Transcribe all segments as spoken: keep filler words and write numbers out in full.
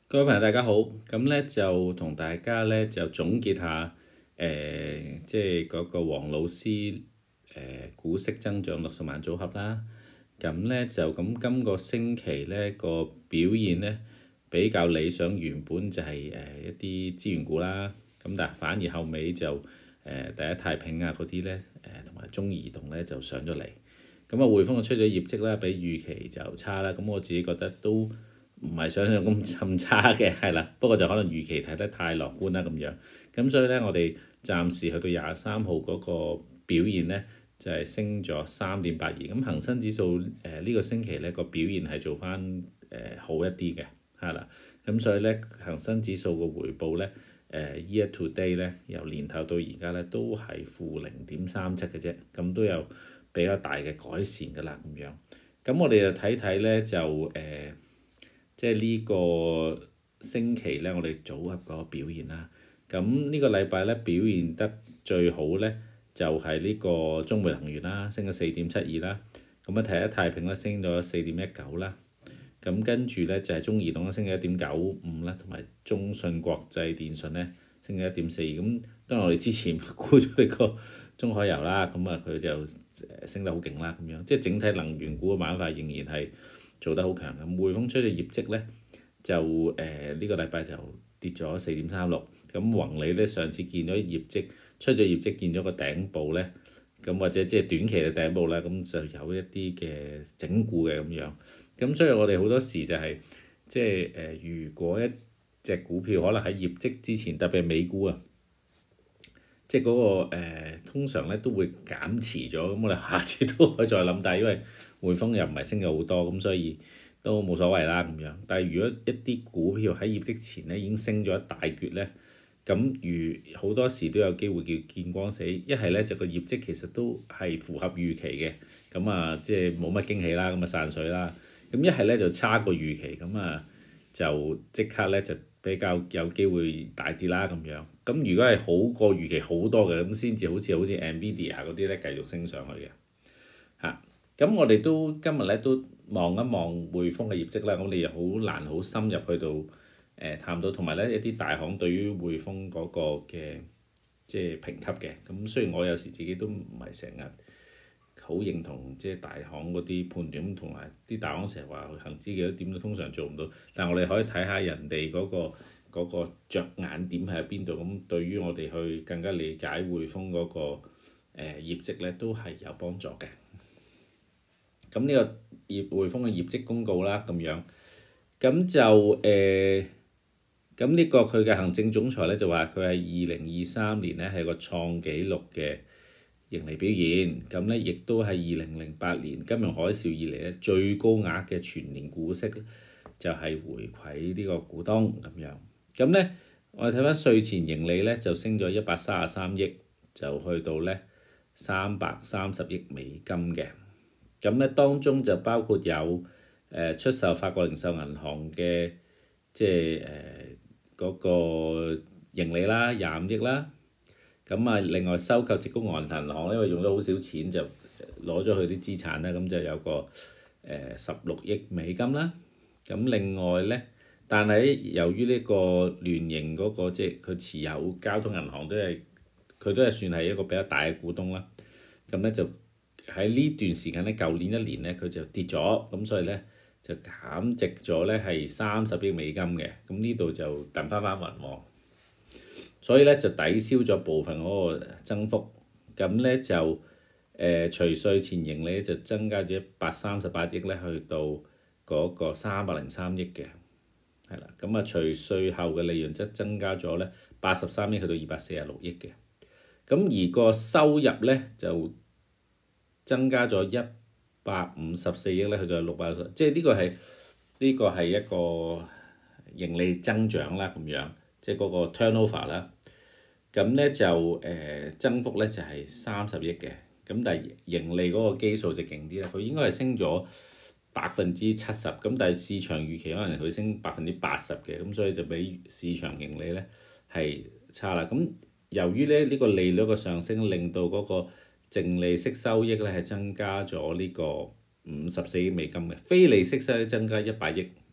各位朋友大家好，咁咧就同大家咧就總結下誒、呃，即係嗰個黃老師誒、呃、股息增長六十萬組合啦。咁咧就咁今個星期咧個表現咧比較理想，原本就係、是、誒、呃、一啲資源股啦，咁但係反而後尾就誒、呃、第一太平啊嗰啲咧誒同埋中移動咧就上咗嚟。咁啊匯豐就出咗業績啦，比預期就差啦。咁我自己覺得都唔係想象咁咁差嘅，係啦。不過就可能預期睇得太樂觀啦咁樣。咁所以咧，我哋暫時去到廿三號嗰個表現咧，就係、是、升咗三點八二。咁恒生指數誒呢、呃這個星期咧個表現係做翻誒、呃、好一啲嘅，係啦。咁所以咧恒生指數個回報咧誒、呃、year to day 咧由年頭到而家咧都係負零點三七嘅啫，咁都有比較大嘅改善㗎啦咁樣。咁我哋就睇睇咧就誒。呃即係呢個星期咧，我哋組合嗰個表現啦。咁呢個禮拜咧表現得最好咧，就係、是、呢個中煤能源啦，升咗四點七二啦。咁啊，第一太平咧升咗四點一九啦。咁跟住咧就係、是、中移動咧升咗一點九五啦，同埋中信國際電訊咧升咗一點四二。咁當然我哋之前估咗呢個中海油啦，咁啊佢就升得好勁啦咁樣。即係整體能源股嘅板塊仍然係做得好強嘅。匯豐出嘅業績咧就誒呢、呃這個禮拜就跌咗四點三六。咁宏利咧上次見咗業績出咗業績見咗個頂部咧，咁或者即係短期嘅頂部咧，咁就有一啲嘅整固嘅咁樣。咁所以我哋好多時就係、是、即係誒、呃，如果一隻股票可能喺業績之前，特別係美股啊，即係、那、嗰個、呃、通常咧都會減持咗。咁我哋下次都可以再諗，但係因為匯豐又唔係升咗好多，咁所以都冇所謂啦咁樣。但係如果一啲股票喺業績前咧已經升咗一大橛咧，咁如好多時都有機會叫見光死。一係咧就個業績其實都係符合預期嘅，咁啊即係冇乜驚喜啦，咁啊散水啦。咁一係咧就差過預期，咁啊就即刻咧就比較有機會大跌啦咁樣。咁如果係好過預期好多嘅，咁先至好似好似 Nvidia 嗰啲咧繼續升上去嘅嚇。咁我哋都今日咧都望一望匯豐嘅業績啦，我哋又好難好深入去到誒、呃、探到，同埋咧一啲大行對於匯豐嗰個嘅即係評級嘅。咁雖然我有時自己都唔係成日好認同即係大行嗰啲判斷，同埋啲大行成日話恆指幾多點都通常做唔到，但係我哋可以睇下人哋嗰、嗰個嗰、嗰個着眼點喺邊度。咁對於我哋去更加理解匯豐嗰、嗰個誒、呃、業績咧，都係有幫助嘅。咁呢個業匯豐嘅業績公告啦，咁樣，咁就誒，咁、呃、呢個佢嘅行政總裁咧就話佢係二零二三年咧係個創紀錄嘅盈利表現，咁咧亦都係二零零八年金融海嘯以嚟咧最高額嘅全年股息，就係回饋呢個股東咁樣。咁咧我哋睇翻稅前盈利咧就升咗一百三十三億，就去到咧三百三十億美金嘅。咁咧當中就包括有誒、呃、出售法國零售銀行嘅即係誒嗰個盈利啦，廿五億啦。咁啊另外收購矽谷銀行，因為用咗好少錢就攞咗佢啲資產啦，咁就有個誒十六億美金啦。咁另外咧，但係由於呢個聯營嗰、那個即係佢持有交通銀行都係佢都係算係一個比較大嘅股東啦。咁咧就喺呢段時間咧，舊年一年咧佢就跌咗，咁所以咧就減值咗咧係三十億美金嘅，咁呢度就揼翻翻雲喎，所以咧就抵消咗部分嗰個增幅，咁咧就誒、呃、除稅前盈利就增加咗一百三十八億咧，去到嗰個三百零三億嘅，係啦，咁啊除稅後嘅利潤則增加咗咧八十三億去到二百四十六億嘅，咁而個收入咧就增加咗一百五十四億咧，去到六百，即係呢個係呢、這個係一個盈利增長啦，咁樣即係嗰個 turnover 啦。咁咧就誒、呃、增幅咧就係三十億嘅，咁但係盈利嗰個基數就勁啲啦，佢應該係升咗百分之七十，咁但係市場預期可能佢升百分之八十嘅，咁所以就比市場盈利咧係差啦。咁由於咧呢、這個利率嘅上升，令到嗰、那個淨利息收益咧係增加咗呢個五十四億美金嘅，非利息收益增加一百億，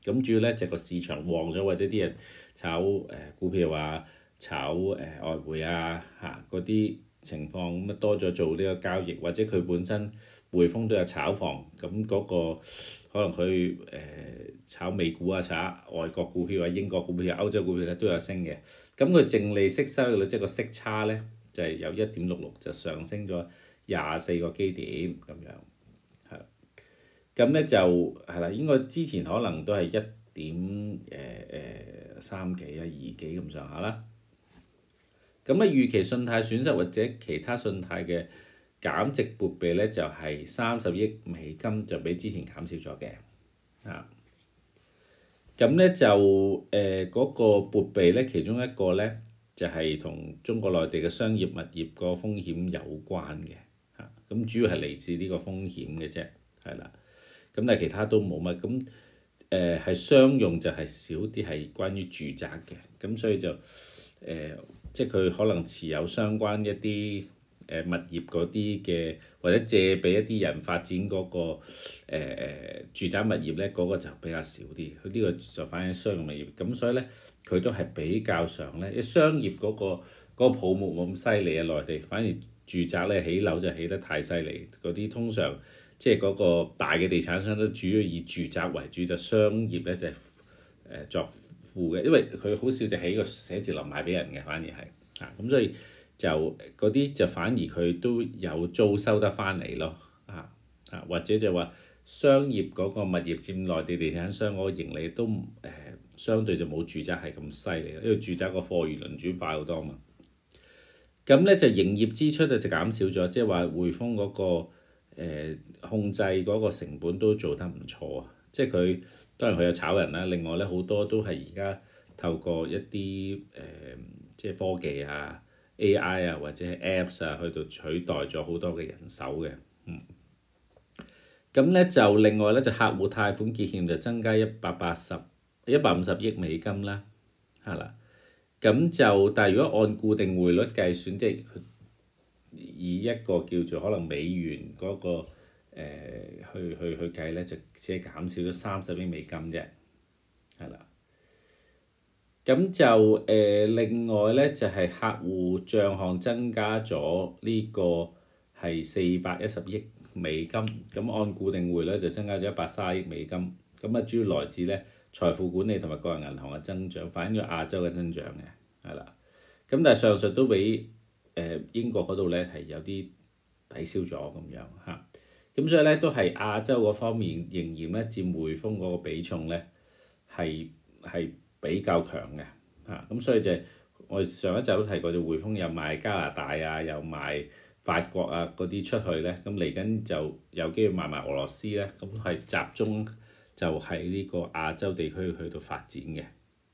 咁主要咧就個市場旺咗，或者啲人炒誒、呃、股票啊、炒誒、呃、外匯啊嚇嗰啲情況咁啊多咗做呢個交易，或者佢本身匯豐都有炒房，咁嗰、那個可能佢誒、呃、炒美股啊、炒外國股票啊、英國股票啊、歐洲股票咧都有升嘅，咁佢淨利息收益率即係個息差咧就係、是、有一點六六就上升咗廿四個基點咁樣。咁咧就係啦，應該之前可能都係一點誒誒三幾啊、二幾咁上下啦。咁啊預期信貸損失或者其他信貸嘅減值撥備咧就係三十億美金，就比之前減少咗嘅。啊，咁咧就誒嗰、呃嗰個撥備咧，其中一個咧就係、是、同中國內地嘅商業物業個風險有關嘅。嚇、啊，咁主要係嚟自呢個風險嘅啫，係啦。咁但係其他都冇乜，咁誒係商用就係少啲係關於住宅嘅，咁所以就誒、呃、即係佢可能持有相關一啲誒、呃、物業嗰啲嘅，或者借俾一啲人發展嗰、嗰個誒、呃、住宅物業咧，嗰、嗰個就比較少啲。佢呢個就反映商用物業，咁所以咧佢都係比較上咧，商業嗰、嗰個嗰個泡沫冇咁犀利啊，內地反而住宅咧起樓就起得太犀利，嗰啲通常。即係嗰個大嘅地產商都主要以住宅為主，就商業咧就係、是、誒、呃、作副嘅，因為佢好少就起個寫字樓賣俾人嘅，反而係啊咁，所以就嗰啲就反而佢都有租收得翻嚟咯，啊啊或者就話商業嗰個物業佔內地地產商嗰個盈利都誒、呃、相對就冇住宅係咁犀利，因為住宅個貨如輪轉快好多嘛。咁咧就營業支出就就減少咗，即係話匯豐嗰個。誒、呃、控制嗰個成本都做得唔錯啊！即係佢當然佢有炒人啦，另外咧好多都係而家透過一啲誒、呃、即係科技啊、A I 啊或者係 Apps 啊去到取代咗好多嘅人手嘅，嗯。咁咧就另外咧就客戶貸款結欠就增加一百八十一百五十億美金啦，係啦。咁就但係如果按固定匯率計算，即係以一個叫做可能美元嗰、那個、呃、去去去計咧，就只係減少咗三十億美金啫，係啦。咁就誒、呃、另外咧就係、是、客戶帳項增加咗呢個係四百一十億美金，咁按固定匯率就增加咗一百三十億美金，咁啊主要來自咧財富管理同埋個人銀行嘅增長，反映咗亞洲嘅增長嘅，係啦。咁但係上述都比誒、呃、英國嗰度咧係有啲抵消咗咁樣嚇，咁所以咧都係亞洲嗰方面仍然咧佔匯豐嗰個比重咧係係比較強嘅嚇，咁所以就係、我哋上一集都提過，就匯豐又賣加拿大啊，又賣法國啊嗰啲出去咧，咁嚟緊就有機會賣埋俄羅斯咧，咁係集中就喺呢個亞洲地區去到發展嘅。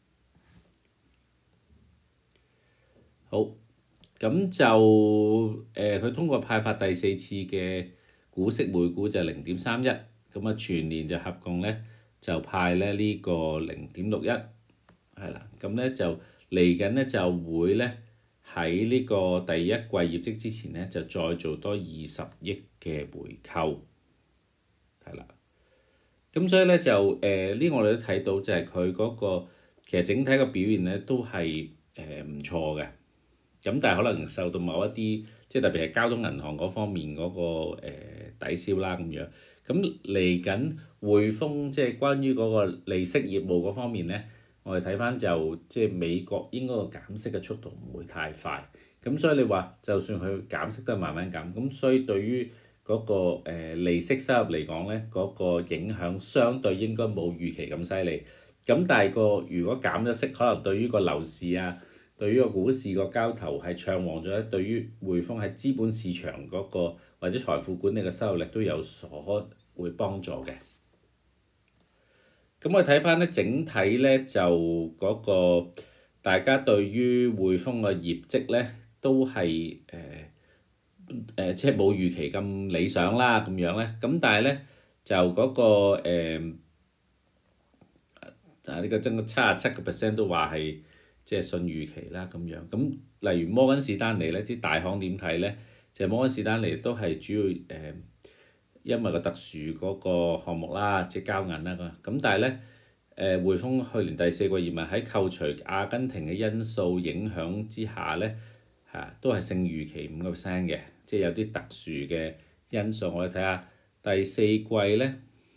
好。咁就誒，佢、呃、通過派發第四次嘅股息每股就零點三一，咁啊全年就合共咧就派咧呢個零點六一，係啦，咁咧就嚟緊咧就會咧喺呢個第一季業績之前咧就再做多二十億嘅回購，係啦，咁所以咧就誒呢個我哋都睇到就係佢嗰個其實整體嘅表現咧都係誒唔錯嘅。咁但係可能受到某一啲，即係特別係交通銀行嗰方面嗰、嗰個、呃、抵消啦咁樣。咁嚟緊匯豐即係關於嗰個利息業務嗰方面咧，我哋睇翻就即係美國應該個減息嘅速度唔會太快。咁所以你話就算佢減息都係慢慢減，咁所以對於嗰、嗰個、呃、利息收入嚟講咧，嗰、嗰個影響相對應該冇預期咁犀利。咁但係個如果減咗息，可能對於個樓市啊〜對於個股市個交投係暢旺咗，對於匯豐喺資本市場嗰個或者財富管理嘅收入力都有所會幫助嘅。咁我睇翻咧整體咧就嗰個大家對於匯豐嘅業績咧都係誒誒即係冇預期咁理想啦咁樣咧。咁但係咧就嗰個誒就係呢個增咗七十七個 percent 都話係。即係信預期啦咁樣，咁例如摩根士丹利咧，啲大行點睇咧？就係、摩根士丹利都係主要誒、呃，因為個特殊嗰個項目啦，即係交銀啦咁。但係咧誒匯豐去年第四季業務喺扣除阿根廷嘅因素影響之下咧，嚇、啊、都係勝預期五個 percent 嘅，即係有啲特殊嘅因素。我哋睇下第四季咧，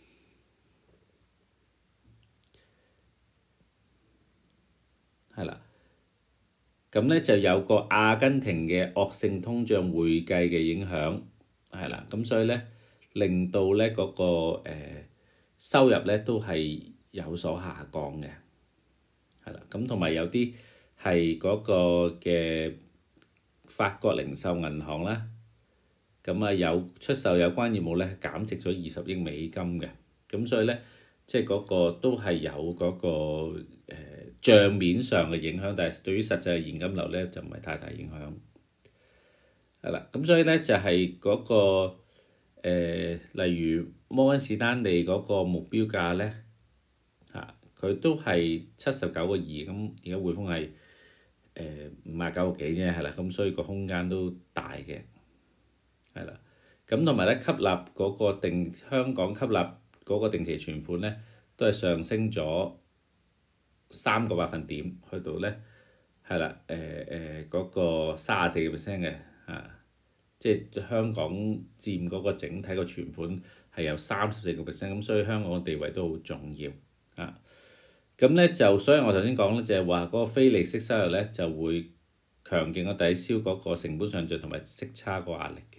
係啦，咁咧就有個阿根廷嘅惡性通脹會計嘅影響，係啦，咁所以咧令到咧嗰、那個、呃、收入咧都係有所下降嘅，係啦，咁同埋有啲係嗰個嘅法國零售銀行啦，咁啊有出售有關業務咧減值咗二十億美金嘅，咁所以咧即係嗰個都係有嗰、那個誒、呃、帳面上嘅影響，但係對於實際現金流咧就唔係太大影響，係啦，咁所以咧就係、是、嗰、那個、呃、例如摩根士丹利嗰個目標價咧嚇，佢、啊、都係七十九個二，咁而家匯豐係誒五十九個幾啫，係啦，咁所以個空間都大嘅，係啦，咁同埋咧吸納嗰個定香港吸納嗰個定期存款咧，都係上升咗三個百分點，去到咧係啦，誒誒嗰個三十四個 percent 嘅嚇，即係香港佔嗰個整體個存款係有三十四個 percent，咁所以香港嘅地位都好重要啊。咁咧就所以我頭先講咧就係話嗰個非利息收入咧就會強勁嘅抵消嗰個成本上漲同埋息差個壓力嘅。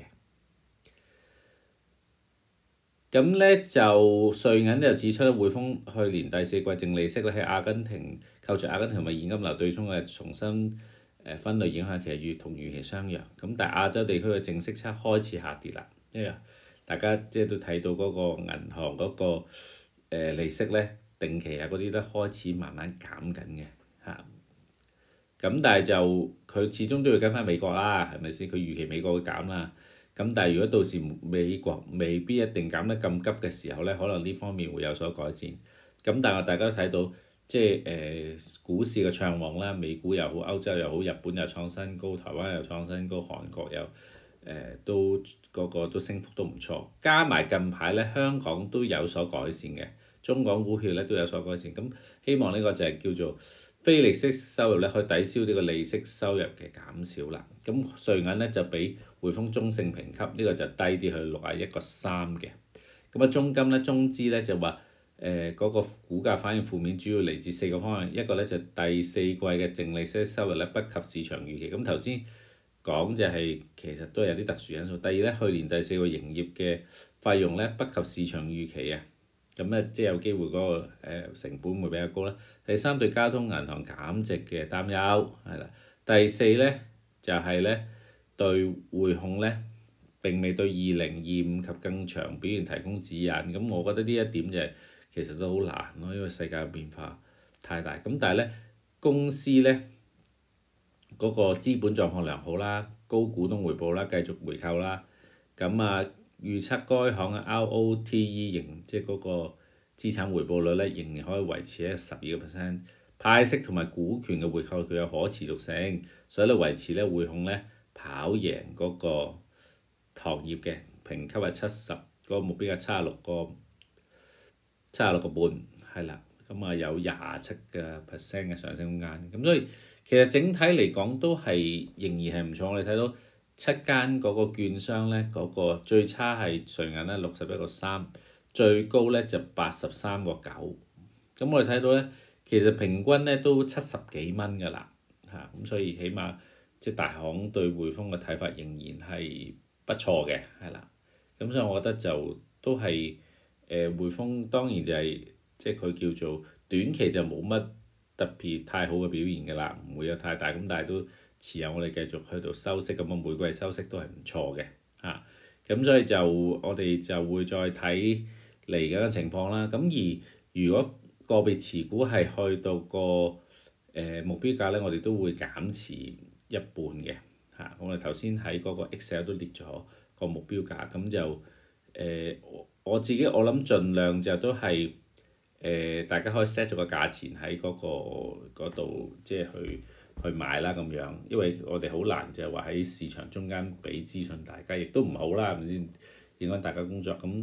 咁咧就瑞銀就指出咧，匯豐去年第四季淨利息咧喺阿根廷扣除阿根廷同埋現金流對沖嘅重新誒分類影響，其實預同預期相若。咁但係亞洲地區嘅淨息差開始下跌啦，因為大家即係都睇到嗰個銀行嗰個誒利息咧。定期啊嗰啲都開始慢慢減緊嘅嚇，咁但係就佢始終都要跟翻美國啦，係咪先？佢預期美國會減啦，咁但係如果到時美國未必一定減得咁急嘅時候咧，可能呢方面會有所改善。咁但係大家都睇到，即係誒、呃、股市嘅暢旺啦，美股又好，歐洲又好，日本又創新高，台灣又創新高，韓國又誒、呃、都嗰個都升幅都唔錯，加埋近排咧香港都有所改善嘅。中港股票咧都有所改善，咁希望呢個就係叫做非利息收入咧，可以抵消呢個利息收入嘅減少啦。咁瑞銀咧就俾匯豐中性評級，呢、這個就低啲去六十一個三嘅。咁啊中金咧中資咧就話誒嗰個股價反應負面，主要嚟自四個方向，一個咧就第四季嘅淨利息收入咧不及市場預期。咁頭先講就係、是、其實都係有啲特殊因素。第二咧去年第四個營業嘅費用咧不及市場預期啊。咁咧，即係有機會嗰個誒成本會比較高啦。第三，對交通銀行減值嘅擔憂係啦。第四咧就係咧對匯控咧並未對二零二五及更長表現提供指引。咁我覺得呢一點就係其實都好難咯，因為世界變化太大。咁但係咧公司咧嗰個資本狀況良好啦，高股東回報啦，繼續回購啦。咁啊〜預測該行嘅 R O T E 型，即係嗰個資產回報率咧，仍然可以維持喺十二個 percent。派息同埋股權嘅回購佢有可持續性，所以咧維持咧匯控咧跑贏嗰個行業嘅評級係七十，嗰個目標係七十六個七十六個半，係啦。咁啊有廿七個 percent 嘅上升空間。咁所以其實整體嚟講都係仍然係唔錯。我哋睇到七間嗰個券商咧，嗰、嗰個最差係瑞銀咧六十一個三，最高咧就八十三個九。咁我哋睇到咧，其實平均咧都七十幾蚊㗎啦，嚇咁所以起碼即係大行對匯豐嘅睇法仍然係不錯嘅，係啦。咁所以我覺得就都係誒、呃、匯豐當然就係、係、即係佢叫做短期就冇乜特別太好嘅表現㗎啦，唔會有太大咁，但係都。持有我哋繼續喺度收息，咁啊每季收息都係唔錯嘅嚇，咁、啊、所以就我哋就會再睇嚟緊嘅情況啦。咁而如果個別持股係去到個誒、呃、目標價咧，我哋都會減持一半嘅嚇、啊。我哋頭先喺嗰個 Excel 都列咗個目標價，咁就誒、呃、我自己我諗盡量就都係誒、呃、大家可以 set 咗個價錢喺嗰、嗰度，即係去。去買啦咁樣，因為我哋好難就係話喺市場中間俾資訊大家，亦都唔好啦，係咪先？影響大家工作咁，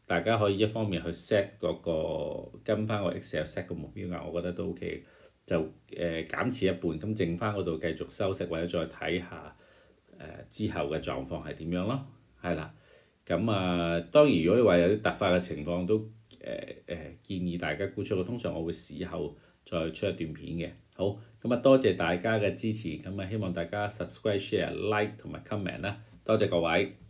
大家可以一方面去 set 嗰個跟翻個 Excel set 個目標額，我覺得都 OK。就誒、呃、減持一半，咁剩翻嗰度繼續收息，或者再睇下誒、呃、之後嘅狀況係點樣咯，係啦。咁啊，當然如果你話有啲突發嘅情況，都誒誒、呃呃、建議大家沽出。通常我會事後再出一段片嘅。好，咁啊多謝大家嘅支持，咁啊希望大家 subscribe、share、like 同埋 comment 啦，多謝各位。